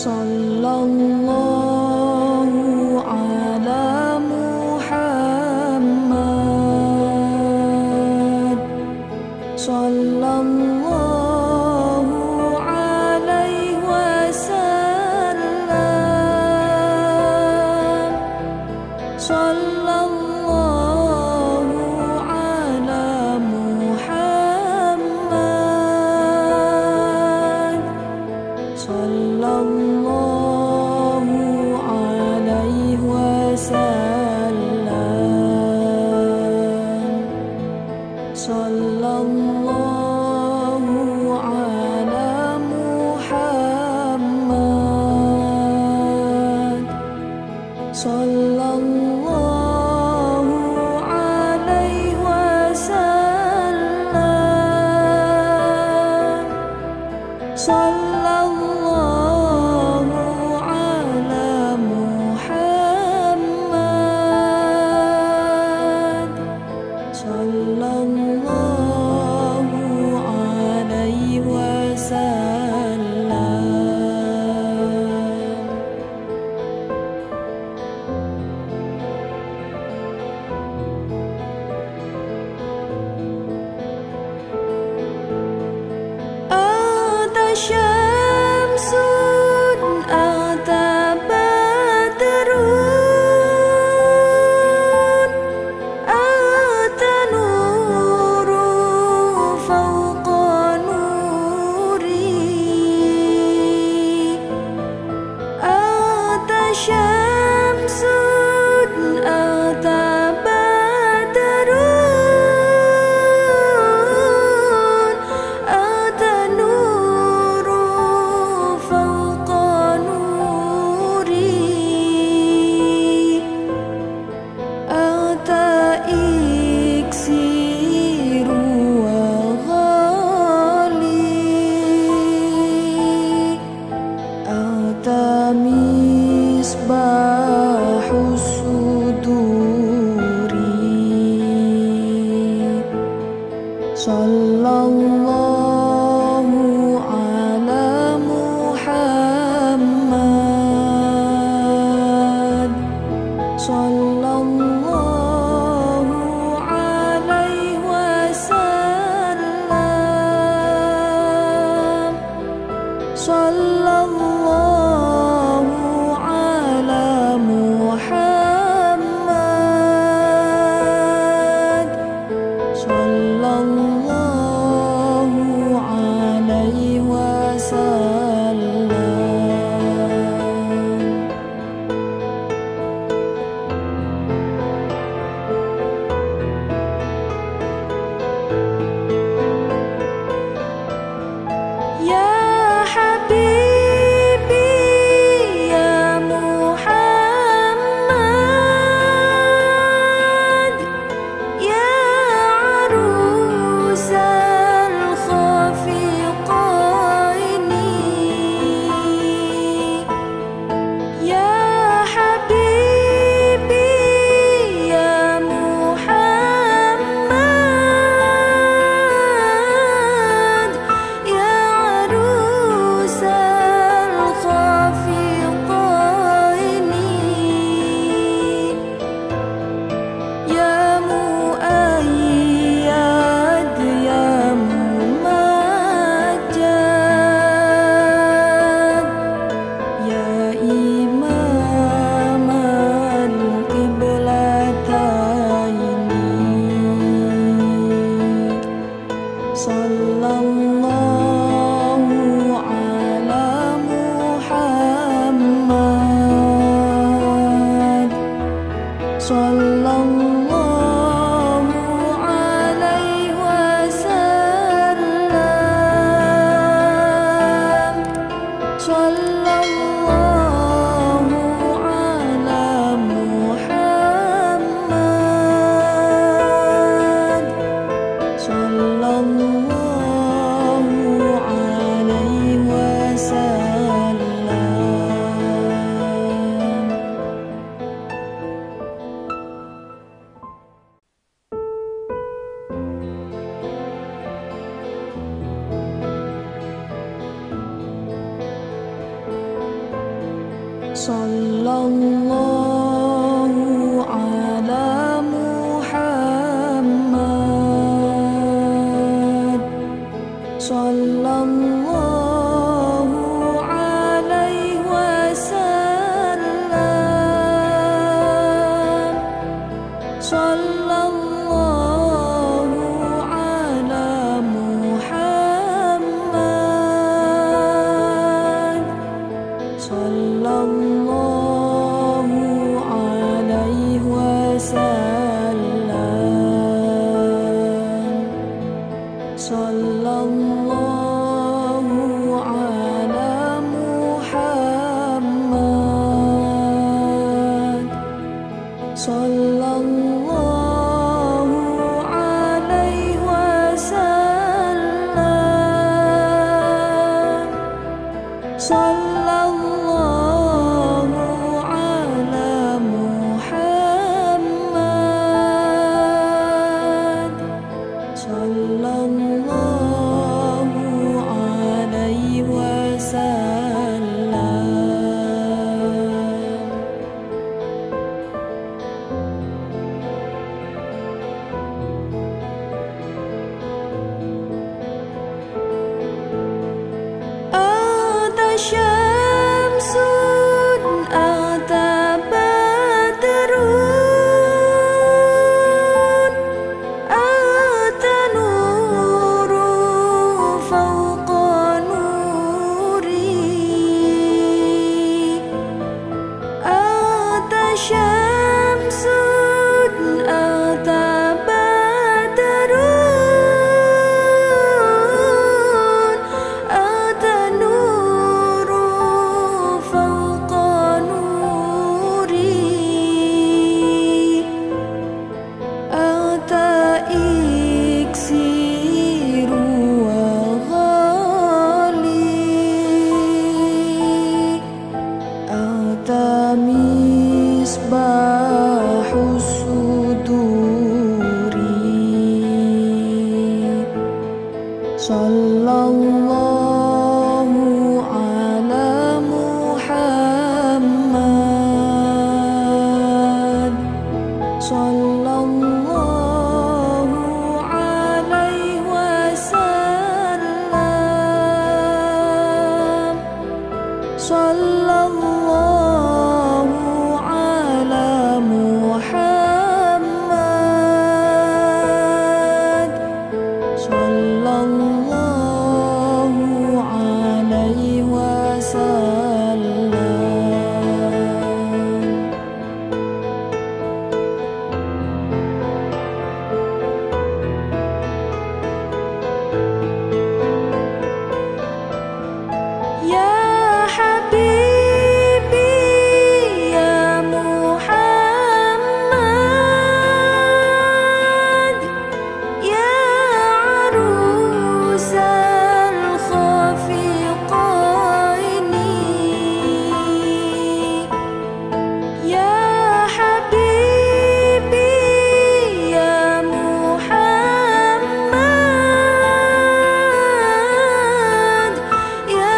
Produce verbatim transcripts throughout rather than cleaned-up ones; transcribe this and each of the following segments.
Sallallahu ala Muhammad. Sallallahu alaihi wasallam. Sallallahu ala Muhammad. Sallallahu alaihi wasallam. Sallallahu ala Muhammad. Sallallahu alaihi wasallam. Sallallahu ala Muhammad. Sallallahu alaihi wasallam. Anta syamsun, anta badrun, anta nuru fawqa nuri. Anta syamsun, anta badrun, anta nuru fawqa nuri. Anta iksiru wa ghali, anta misbahu suduri. Sallallahu ala Muhammad. Sallallahu alaihi wasallam. Sallallahu ala Muhammad. Sallallahu alaihi wasallam. Ya Habibi ya Muhammad, ya arusal khafiqaini. Ya Habibi ya Muhammad, ya arusal khafiqaini. Ya muayyad ya mumajjad, ya imam al-qiblataini. Sallallahu ala Muhammad. Sallallahu alaihi wasallam. Sallallahu ala Muhammad. Sallallahu alaihi wasallam. Sallallahu ala Muhammad. Sallallahu alaihi wasallam. Sallallahu ala Muhammad. Sallallahu alaihi wasallam. Sallallahu ala Muhammad. Sallallahu alaihi wasallam. Sallallahu ala Muhammad. Sallallahu alaihi wasallam. Ata syamsun, ata badrun, ata nuru fawqa nuri. Ata syamsun, ata badrun, ata nuru fawqa nuri. Ata iksiru wa ghali. Ata misbahus suduri. Sallallahu ala Muhammad. Sallallahu alaihi wasallam. Sallallahu ala Muhammad. Sallallahu alaihi wasallam. Ya Habibi, ya Muhammad, ya arusal khafiqaini. Ya Habibi, ya Muhammad, ya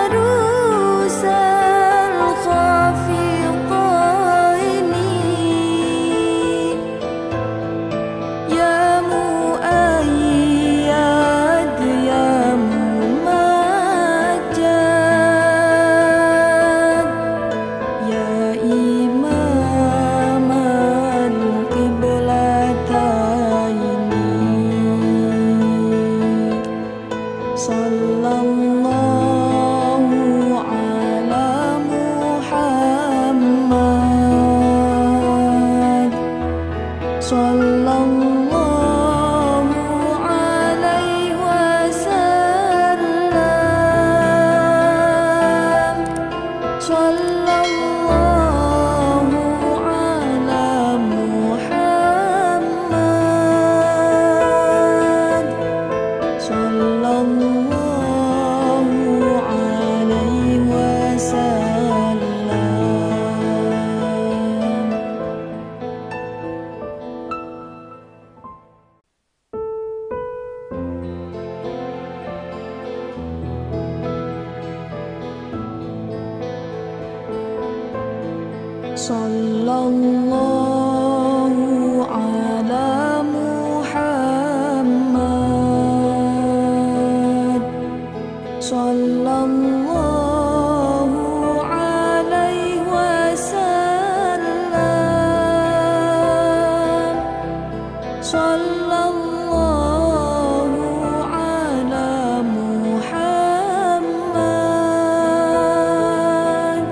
arusal khafiqaini. Ya muayyad, ya mumajjad, ya imam al-qiblataini. Sallallahu ala Muhammad. Sallallahu alaihi wasallam. Sallallahu ala Muhammad. Sallallahu alaihi wasallam. Sallallahu ala Muhammad. Sallallahu alaihi wasallam. Sallallahu ala Muhammad.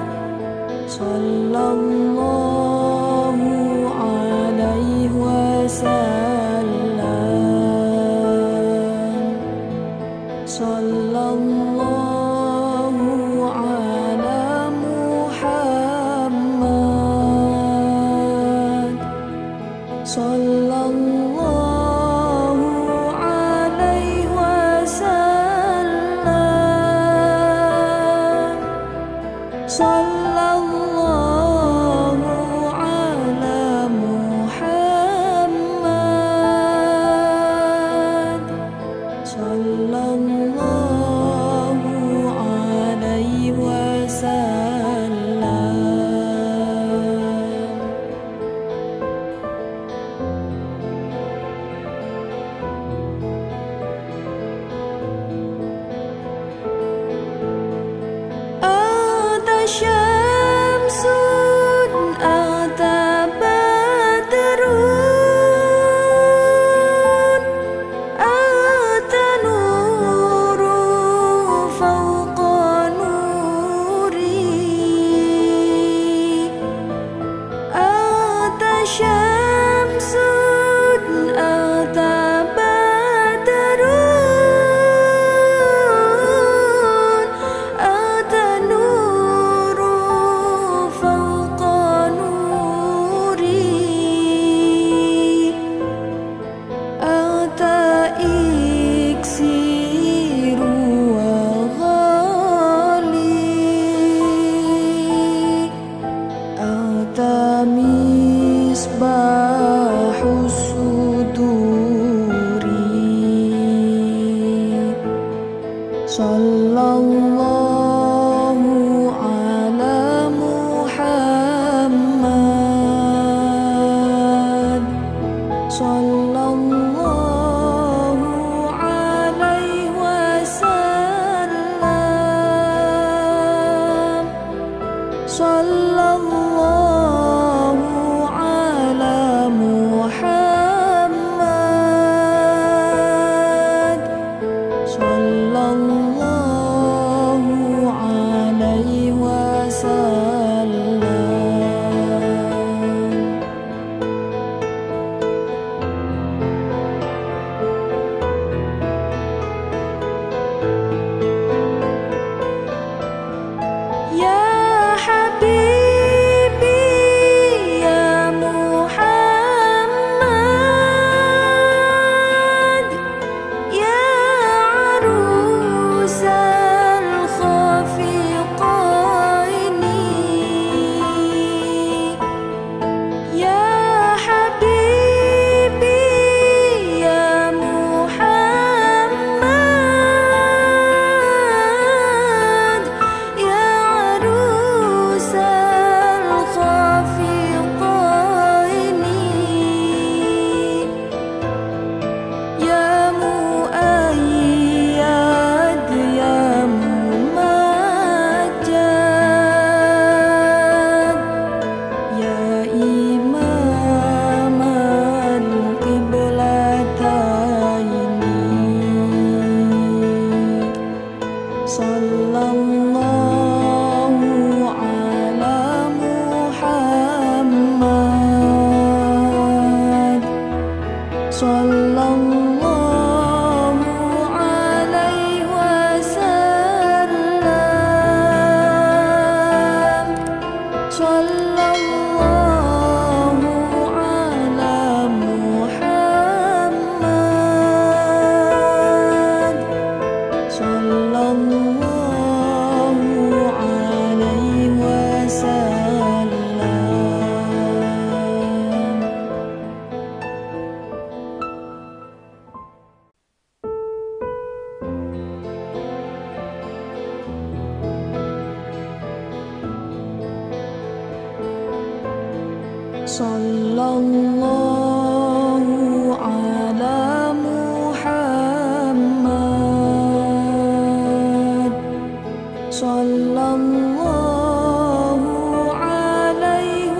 Sallallahu alaihi wasallam. Sallallahu ala Muhammad. Sallallahu alaihi wasallam. Sallallahu ala Muhammad. Sallallahu alaihi wasallam. Ata syamsun ata badrun ata nuru fawqa nuri. Ata syamsun ata badrun ata nuru fawqa nuri. Ata iksiru wa ghali. Ata misbahus suduri. Sallallahu ala Muhammad. Sallallahu alaihi wasallam. Sallallahu ala Muhammad. Sallallahu alaihi wasallam. Ya Habibi ya Muhammad. Ya arusal khafiqaini. Ya Habibi ya Muhammad. Ya arusal khafiqaini. Ya muayyad ya mumajjad. Ya imam al-qiblataini. Sallallahu ala Muhammad. Sallallahu alaihi wasallam. Sallallahu ala Muhammad. Sallallahu alaihi wasallam. Sallallahu ala Muhammad. Sallallahu alaihi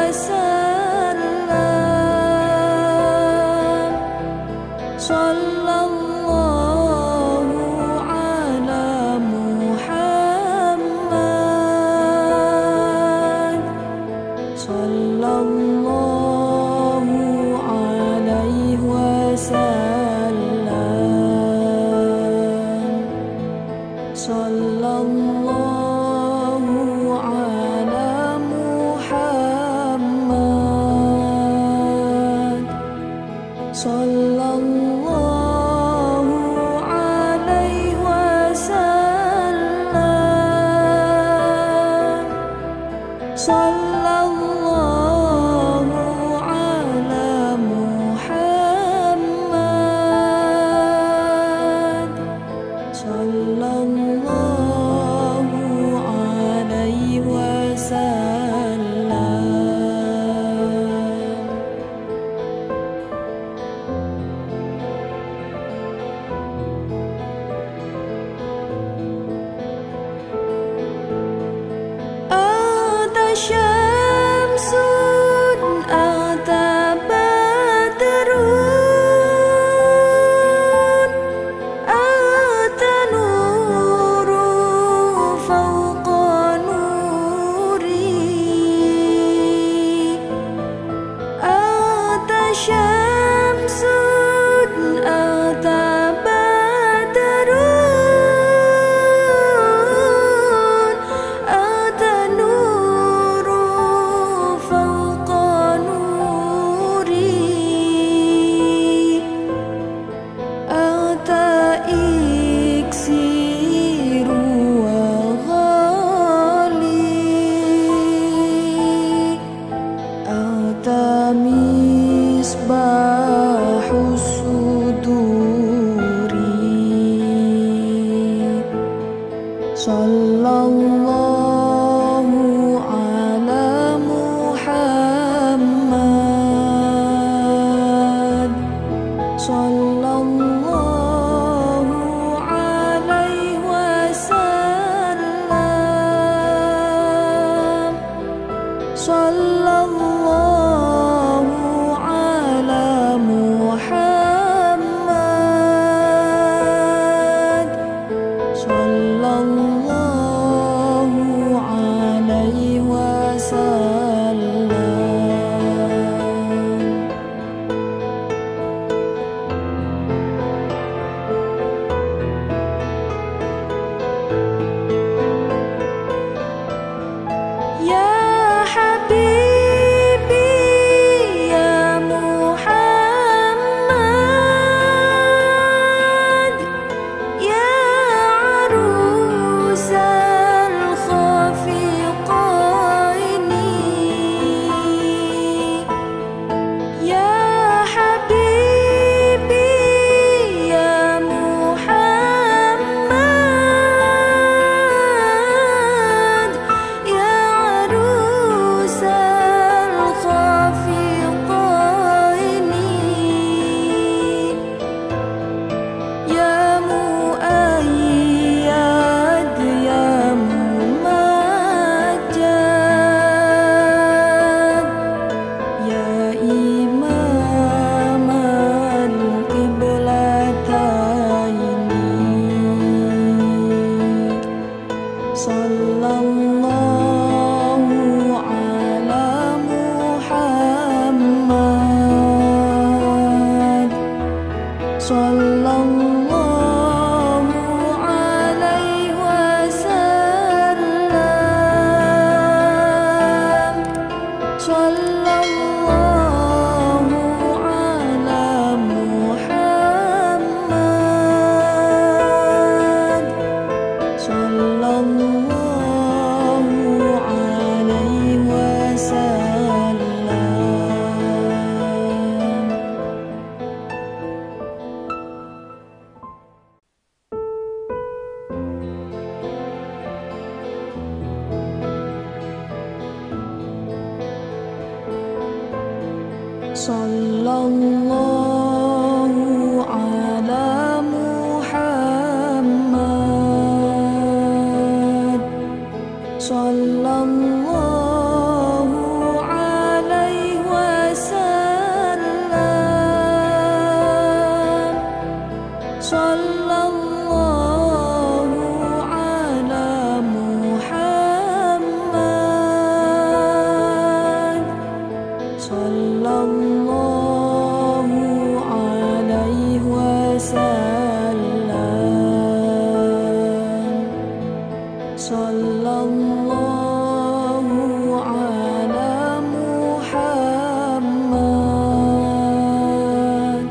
wasallam. Sallallahu ala Muhammad. Sallallahu alaihi wasallam. Sallallahu ala Muhammad. Sallallahu alaihi wasallam. Sallallahu ala Muhammad. Sallallahu alaihi wasallam. Ata syamsun ata badrun ata nuru fawqa nuri. Ata syamsun ata badrun ata nuru fawqa nuri. Ata iksiru wa ghali. Ata misbah Sallallahu ala Muhammad. Sallallahu alaihi wasallam. Sallallahu ala Muhammad. Sallallahu alaihi wasallam. Sallallahu ala Muhammad.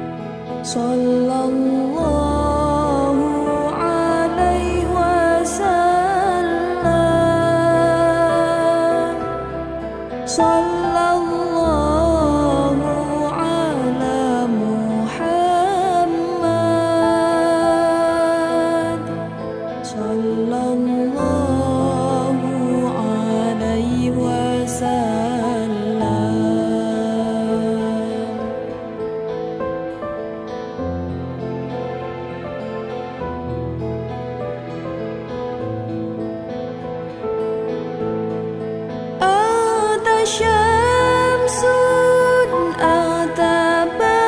Sallallahu alaihi wasallam. Sallallahu ala Muhammad. Sallallahu alaihi wasallam. Ata syamsun, ata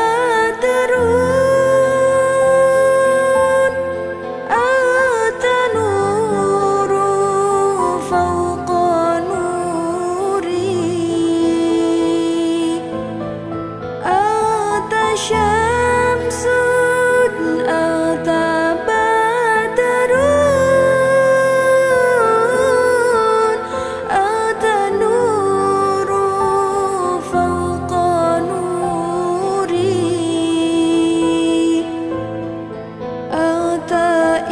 badrun, ata nuru fawqa nuri. Ata syamsun, ata badrun, ata nuru fawqa nuri. Ata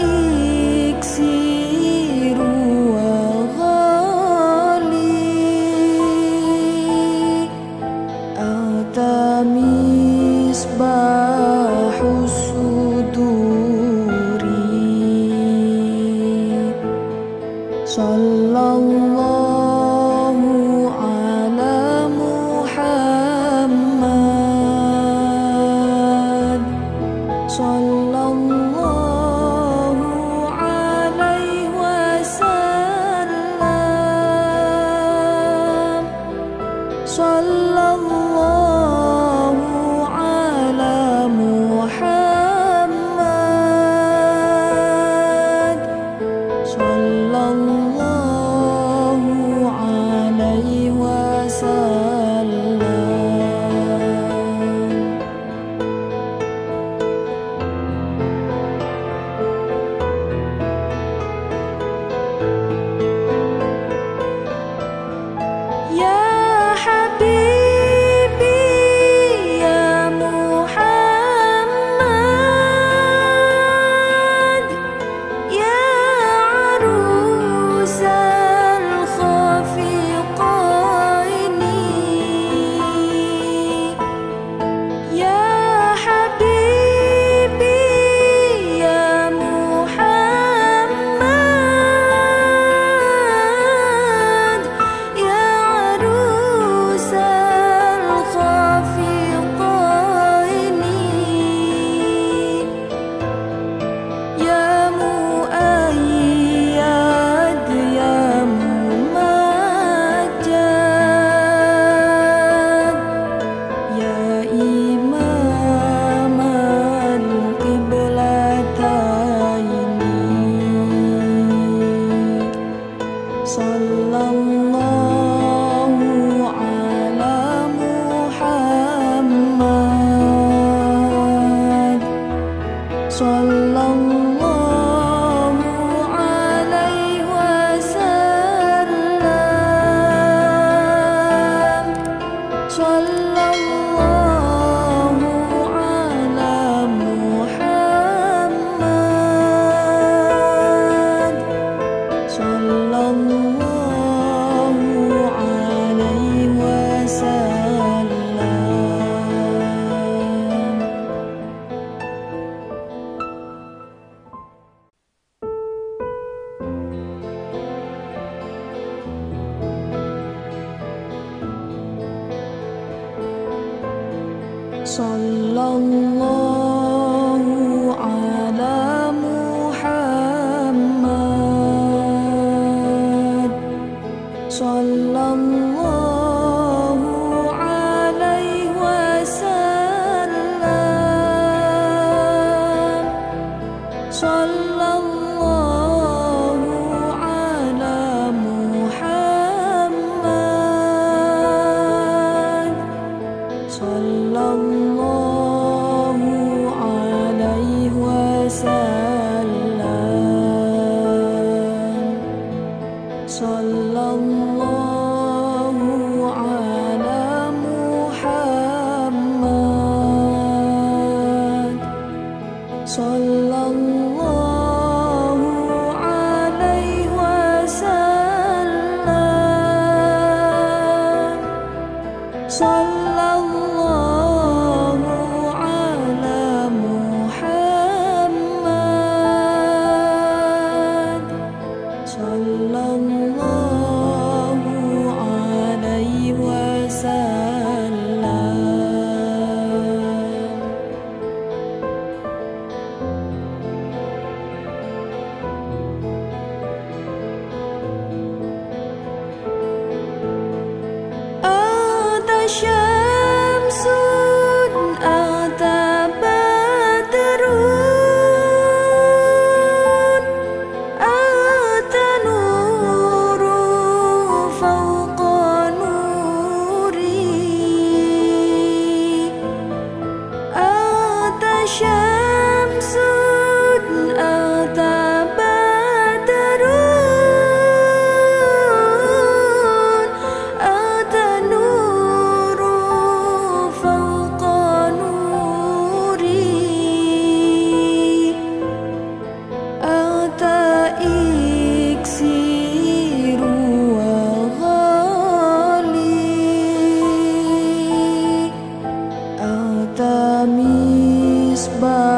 iksiru wa ghali. Ata misbah Sallallahu ala Muhammad. Sallallahu alaihi wasallam. Sallallahu ala Muhammad. Sallallahu alaihi wasallam. Sallallahu ala Muhammad. Sallallahu alaihi wasallam. Sallallahu ala Muhammad. Sallallahu alaihi wasallam. Anta syamsun, anta badrun, anta nuru fawqa nuri. Anta syamsun, anta badrun, anta nuru fawqa nuri. Anta iksiru wa ghali, anta misbah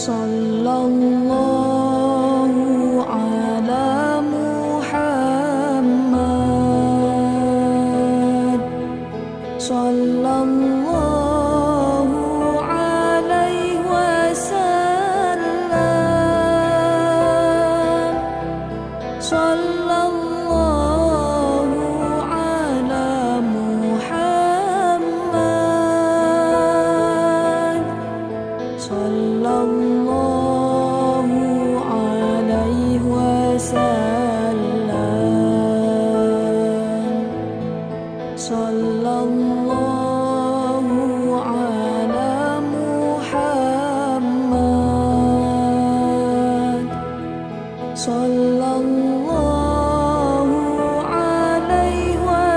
Sallallahu ala Muhammad. Sallallahu alaihi wasallam. Sallallahu ala Muhammad. Sallallahu alaihi wasallam. Sallallahu ala Muhammad. Sallallahu alaihi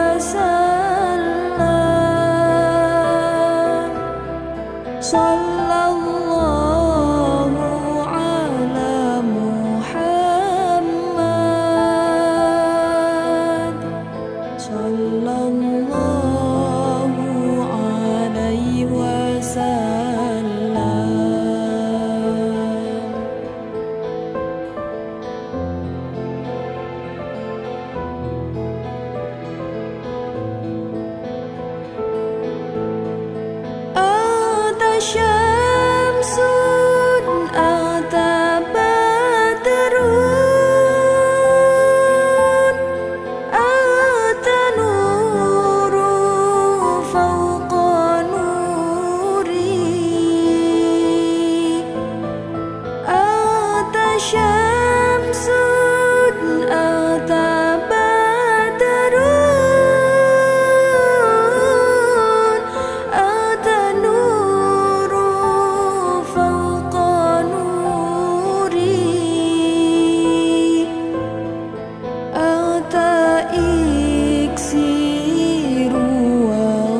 wasallam. Sallallahu ala Muhammad. Sallallahu alaihi wasallam. Ata syamsun, ata badrun, ata nuru fawqa nuri. Ata syamsun, ata badrun, ata nuru fawqa nuri. Ata iksiru wa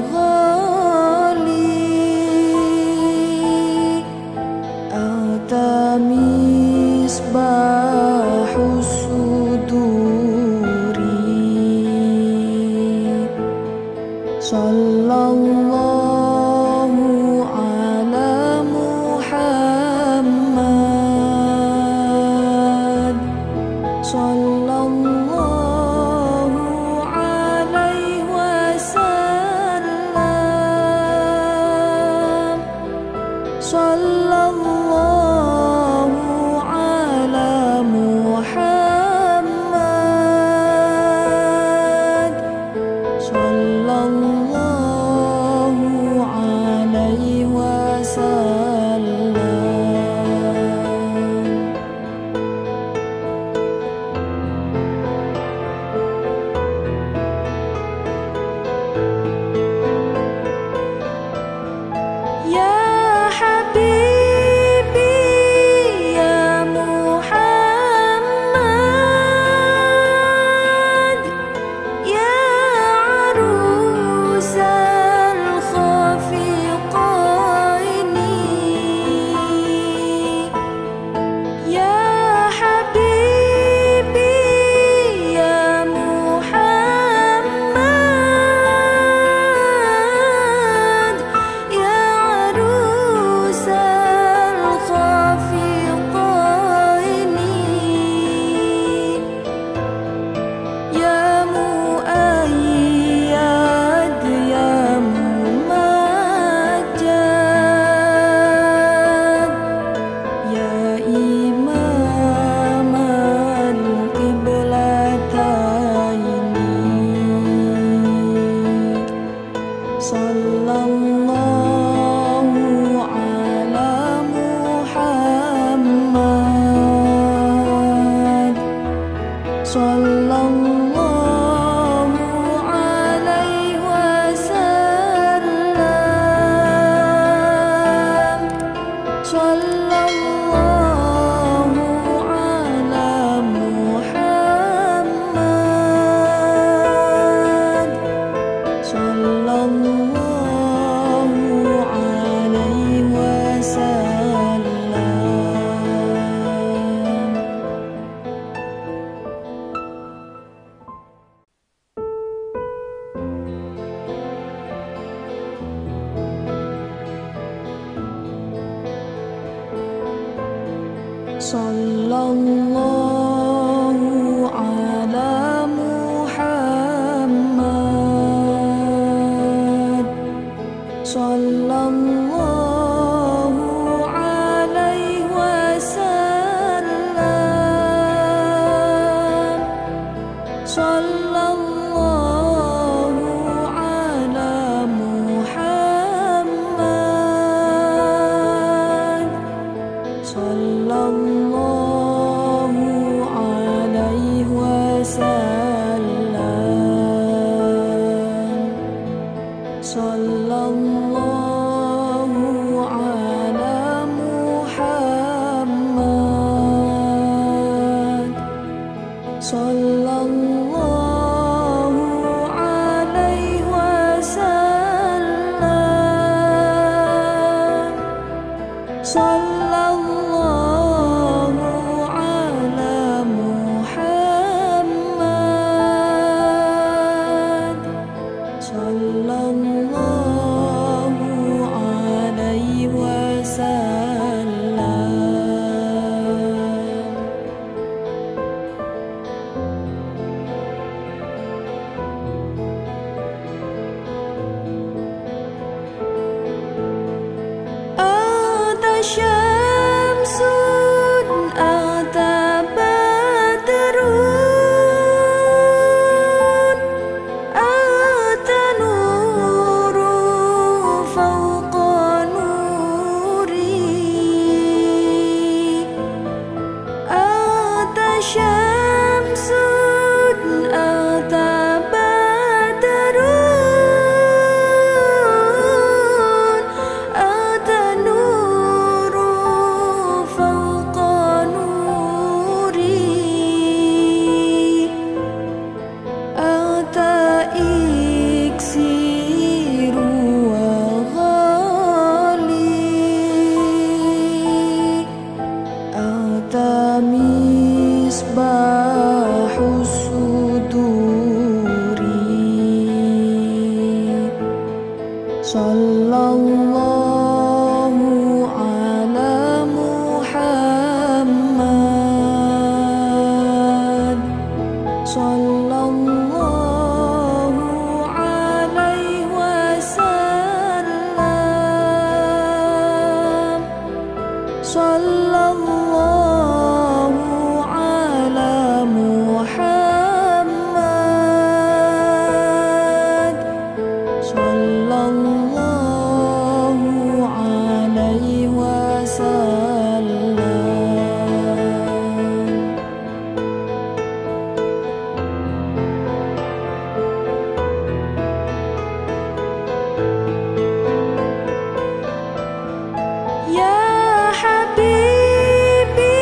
ghali. Ata misbahus suduri. Sallallahu ala Muhammad. Sallallahu alaihi wasallam. Sallallahu ala Muhammad. Sallallahu alaihi wasallam. Ya Habibi, ya Muhammad, ya arusal khafiqaini. Ya Habibi, ya Muhammad, ya arusal khafiqaini. Ya muayyad, ya mumajjad, ya imam al-qiblataini. Sallallahu ala Muhammad. Sallallahu alaihi wasallam. Sallallahu ala Muhammad. Sallallahu alaihi wasallam. Sallallahu ala Muhammad. Sallallahu alaihi wasallam. Sallallahu ala Muhammad. Sallallahu alaihi wasallam. Sallallahu ala Muhammad. Sallallahu alaihi wasallam. Sallallahu ala Muhammad. Sallallahu alaihi wasallam. Ata syamsun, ata badrun, ata nuru fawqa nuri. Ata syamsun, ata badrun, ata nuru fawqa nuri. Ata iksiru wa ghali. Ata misbahus suduri. Sallallahu ala Muhammad. Sallallahu alaihi wasallam. Sallallahu ala Muhammad. Sallallahu alaihi wasallam. Ya Habibi,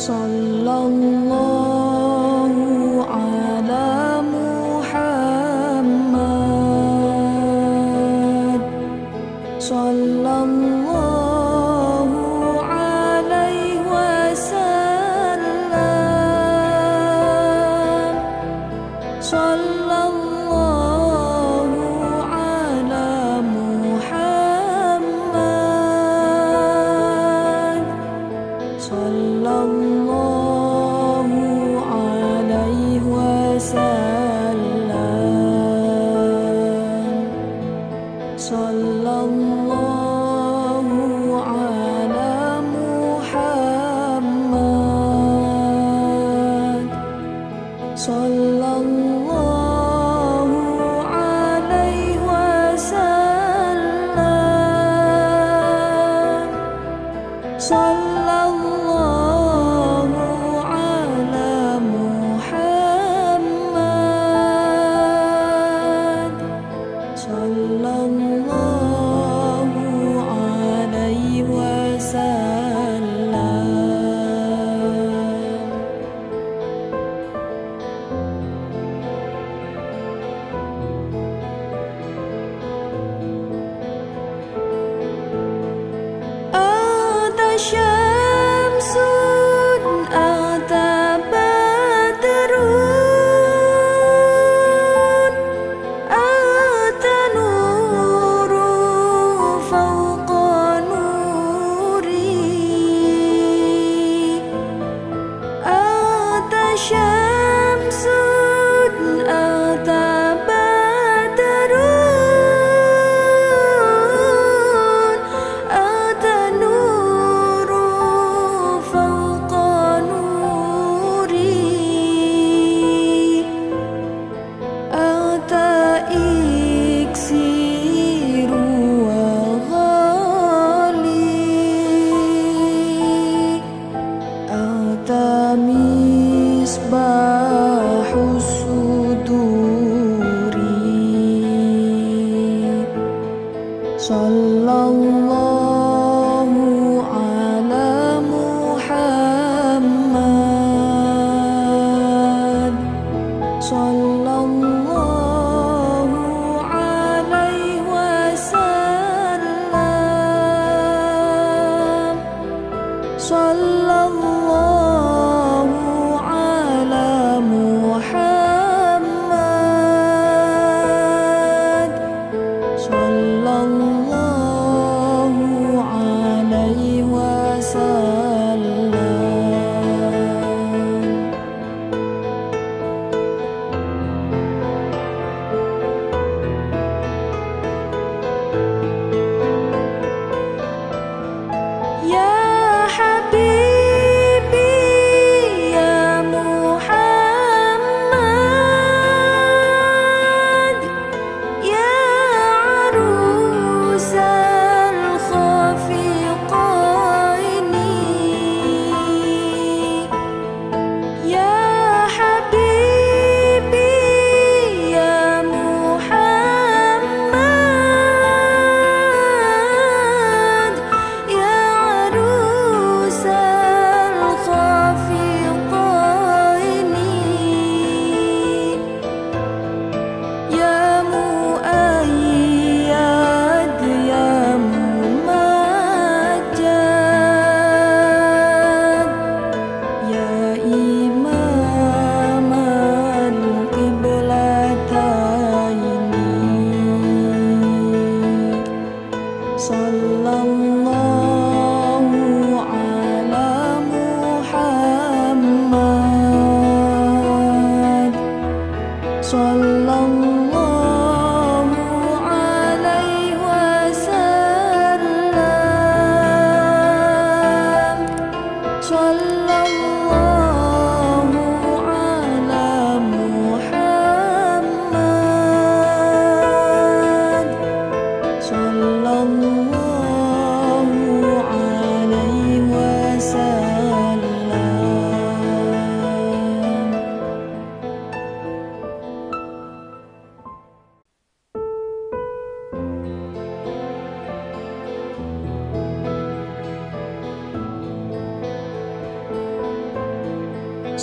Sallallahu ala Muhammad. Sallallahu alaihi wasallam. Sallallahu ala Muhammad. Sallallahu alaihi wasallam. Sallallahu ala Muhammad. Sallallahu alaihi wasallam. Sallallahu ala Muhammad. Sallallahu alaihi wasallam. Ata syamsun ata badrun ata nuru fawqa nuri. Ata syamsun ata badrun ata nuru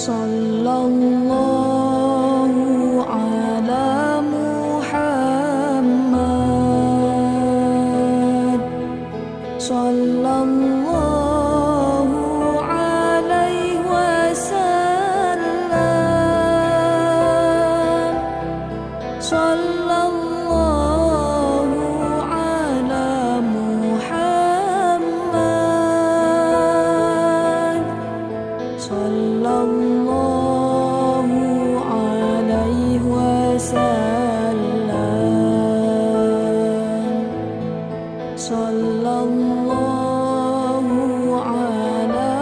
Sallallahu ala Muhammad. Sallallahu alaihi wasallam. Sallallahu ala Muhammad. Sallallahu alaihi wasallam. Sallallahu ala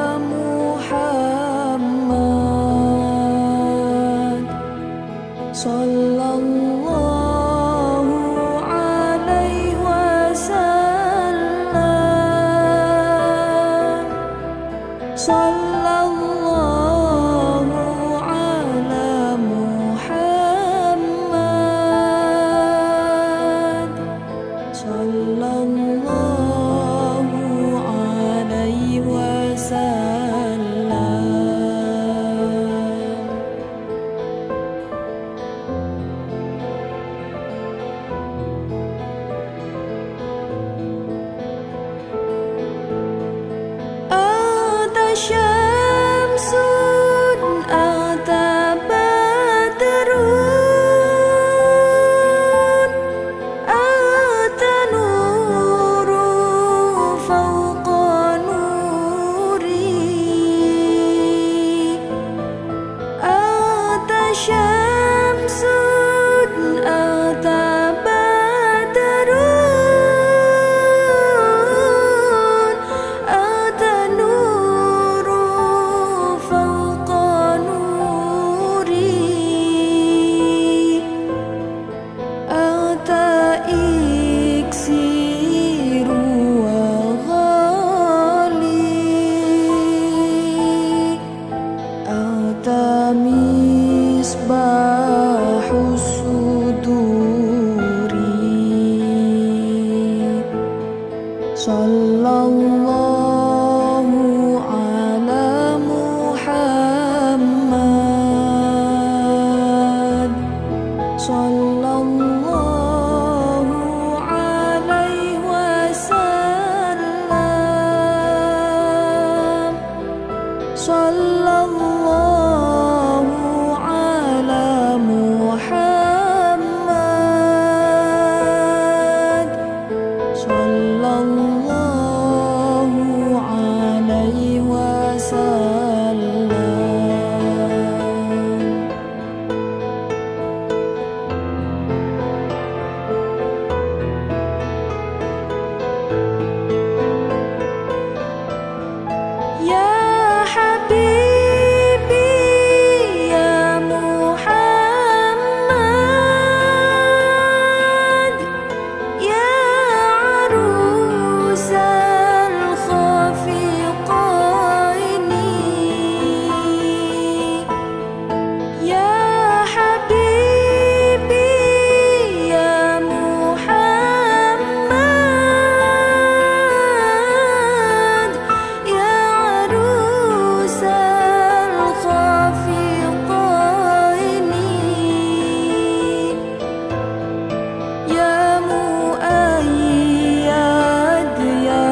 Muhammad. Sallallahu alaihi wasallam. Sallallahu ala Muhammad. Sallallahu alaihi wasallam. Anta syamsun, anta badrun, anta nurun fawqa nuri. Anta syamsun, anta badrun, anta nurun fawqa nuri. Anta iksiru wa ghali, anta misbahus suduri. Sallallahu ala Muhammad. Sallallahu alaihi wasallam. Sallallahu ala Muhammad. Sallallahu alaihi wasallam. Ya Habibi, ya Muhammad, ya arusal khafiqaini. Ya Habibi, ya Muhammad, ya arusal khafiqaini. Ya muayyad, ya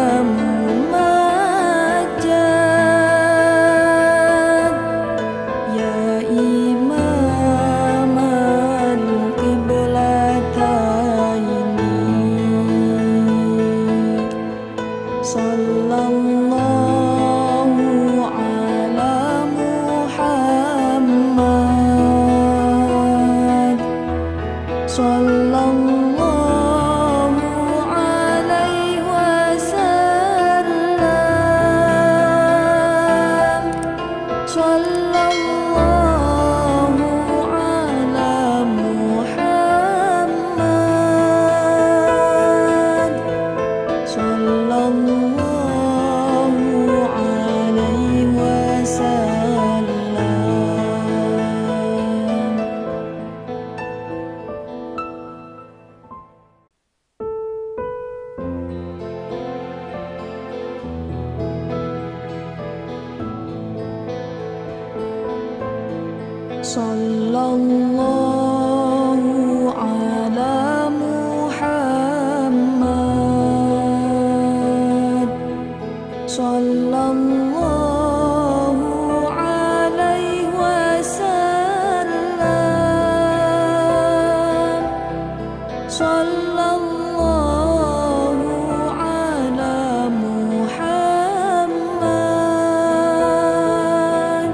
mumajjad, ya imam al-qiblataini. Sallallahu ala Muhammad. Sallallahu alaihi wasallam. Sallallahu ala Muhammad. Sallallahu Sallallahu ala Muhammad. Sallallahu alaihi wasallam. Sallallahu ala Muhammad.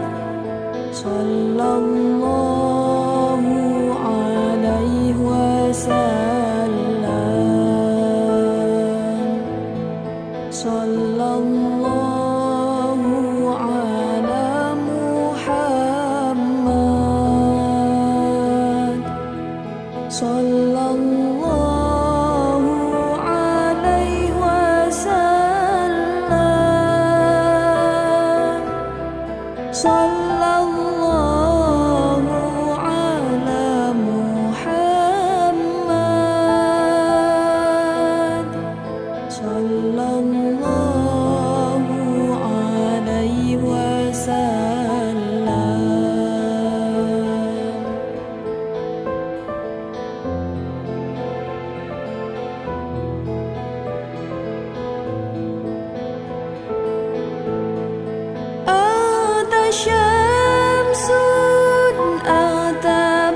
Sallallahu alaihi wasallam. Sallallahu ala Muhammad. Sallallahu alaihi wasallam. Sallallahu ala Muhammad. Sallallahu alaihi wasallam. Ata syamsun, ata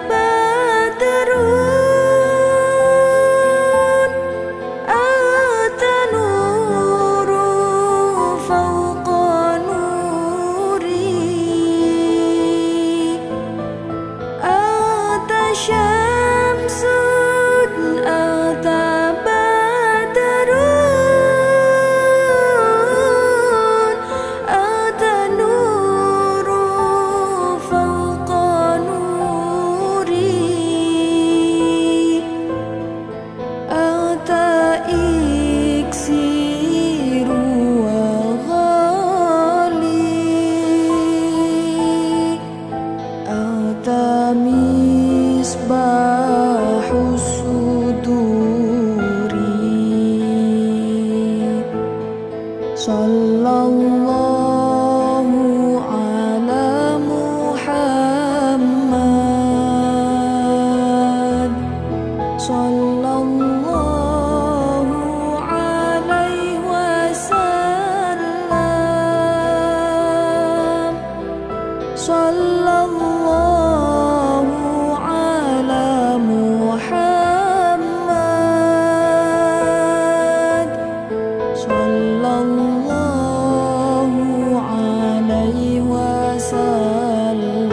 badrun, ata nuru fawqa nuri. Ata syamsun, ata badrun, ata nuru fawqa nuri. Ata iksiru wa ghali. Ata misbahus suduri. Sallallahu ala Muhammad. Sallallahu alaihi wasallam. Sallallahu ala Muhammad. Sallallahu alaihi wasallam.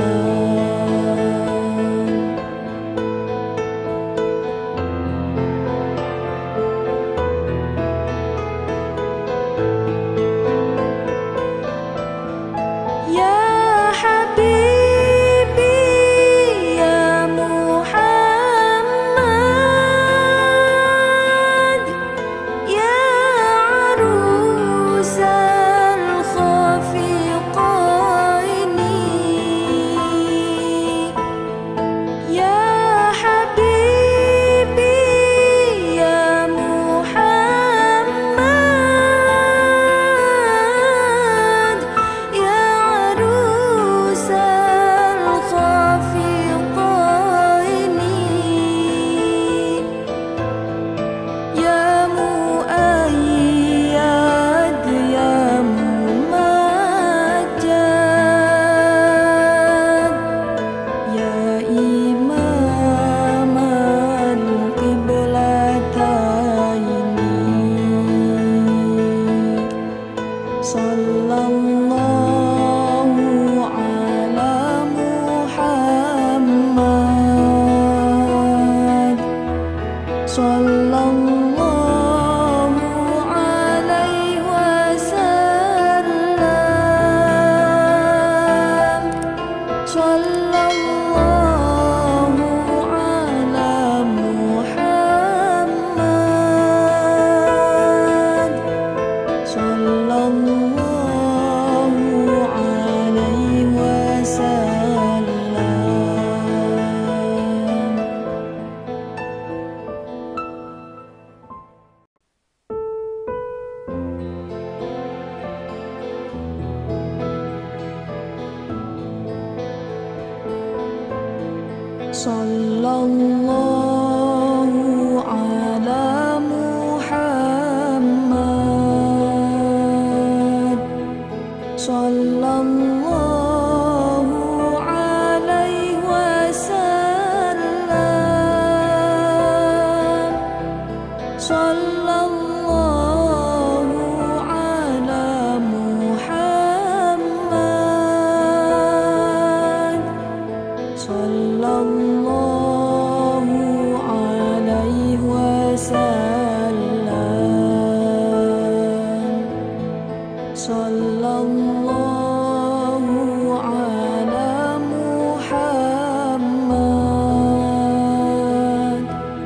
Ya Habibi, ya Muhammad, ya arusal khafiqaini. Ya Habibi, ya Muhammad, ya arusal khafiqaini. Ya muayyad, ya mumajjad, ya imam al-qiblataini. Sallallahu ala Muhammad. Sallallahu alaihi wasallam. Sallallahu ala Muhammad. Sallallahu Sallallahu ala Muhammad. Sallallahu alaihi wasallam. Sallallahu ala Muhammad. Sallallahu alaihi wasallam. Sallallahu ala Muhammad.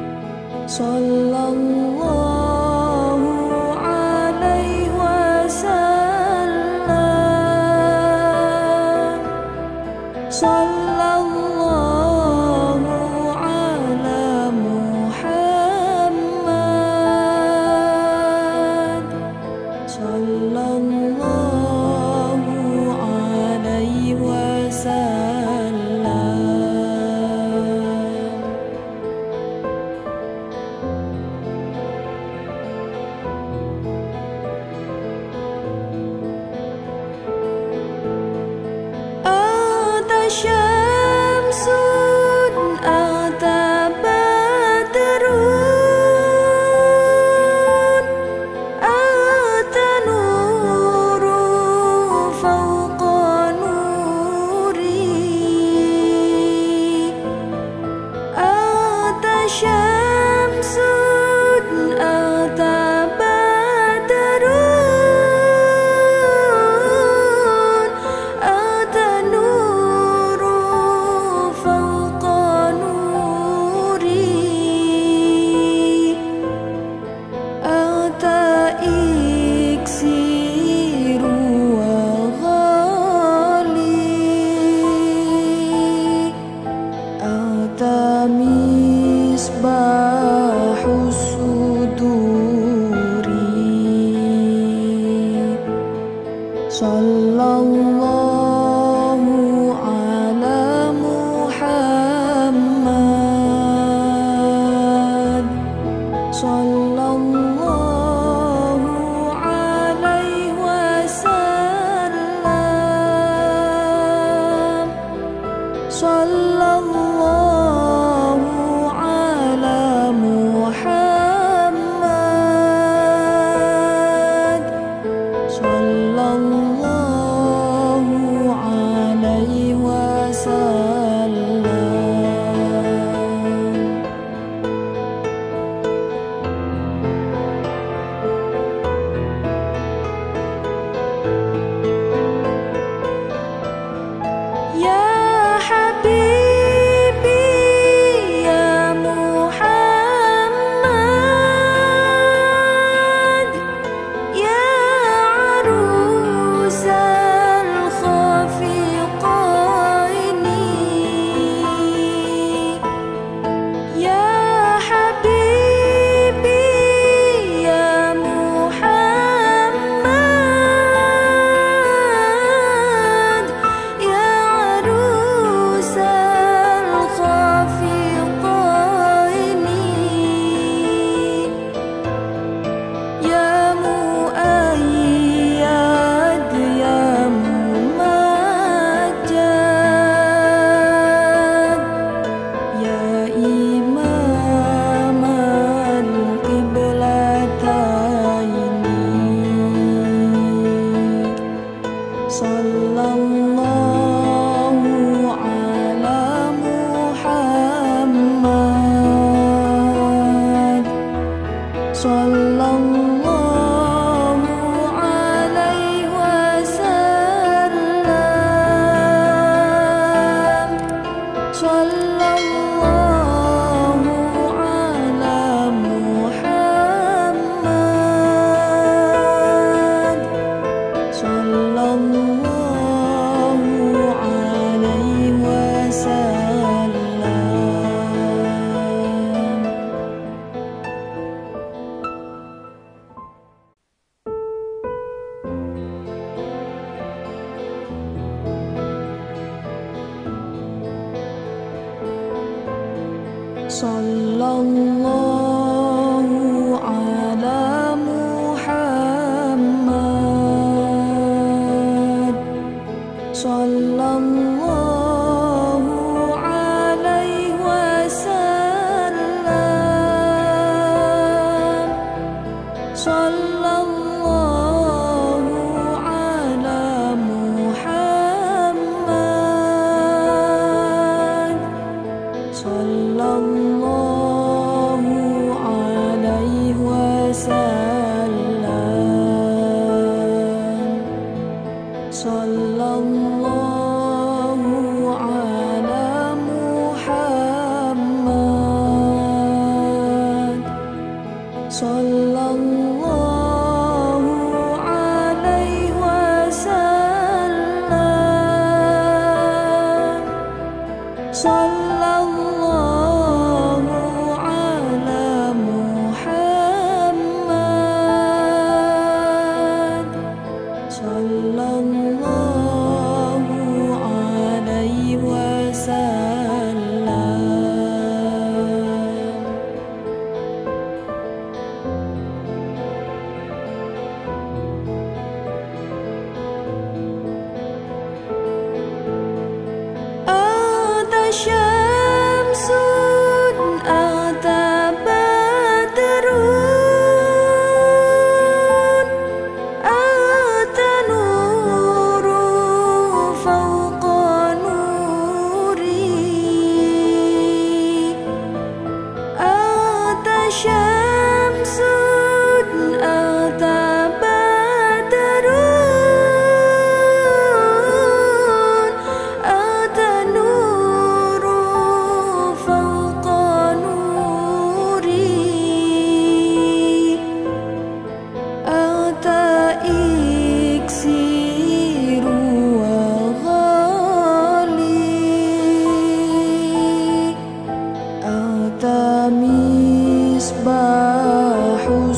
Sallallahu alaihi wasallam. Sallallahu ala Muhammad. Sallallahu alaihi wasallam. Anta syamsun, anta badrun, anta nurun fawqa nuri. Anta syamsun, anta badrun, anta nurun fawqa nuri. Anta iksiru wa ghali. Anta misbahus suduri. Sallallahu ala Muhammad. Sallallahu alaihi wasallam. Sallallahu ala Muhammad. Sallallahu alaihi wasallam. Ya Habibi, ya Muhammad, ya arusal khafiqaini. Ya Habibi, ya Muhammad, ya arusal khafiqaini. Ya muayyad, ya mumajjad, ya imam al-qiblataini. Sallallahu ala Muhammad. Sallallahu alaihi wasallam. Sallallahu ala Muhammad. Sallallahu alaihi wasallam. Sallallahu ala Muhammad. Sallallahu alaihi wasallam. Sallallahu ala Muhammad. Sallallahu alaihi wasallam. Sallallahu ala Muhammad. Sallallahu alaihi wasallam. Sallallahu ala Muhammad. Sallallahu alaihi wasallam. Ata syamsun ata badrun ata nuru fawqa nuri. Ata syamsun ata badrun ata nuru fawqa nuri. Ata iksiru wa ghali. Ata misbahu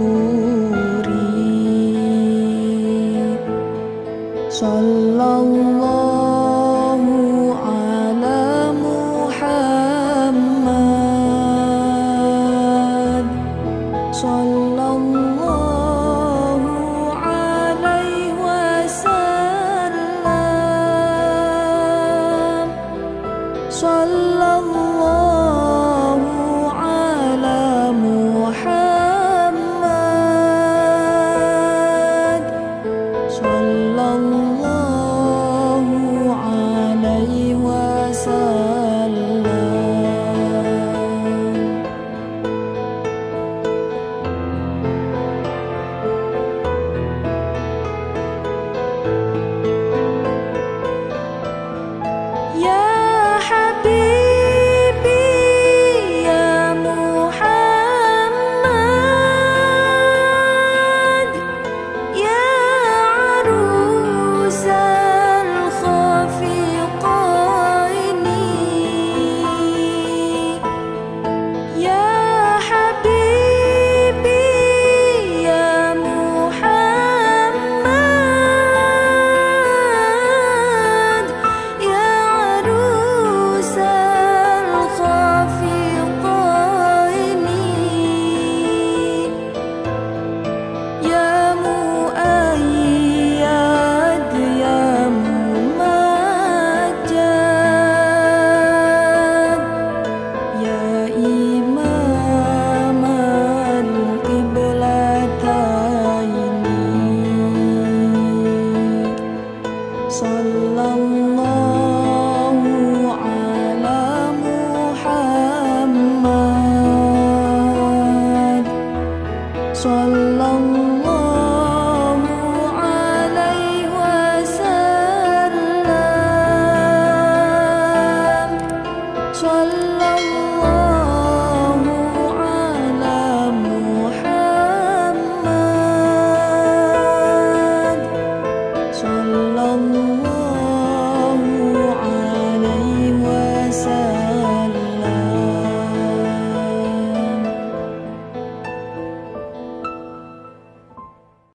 suduri. Sallallahu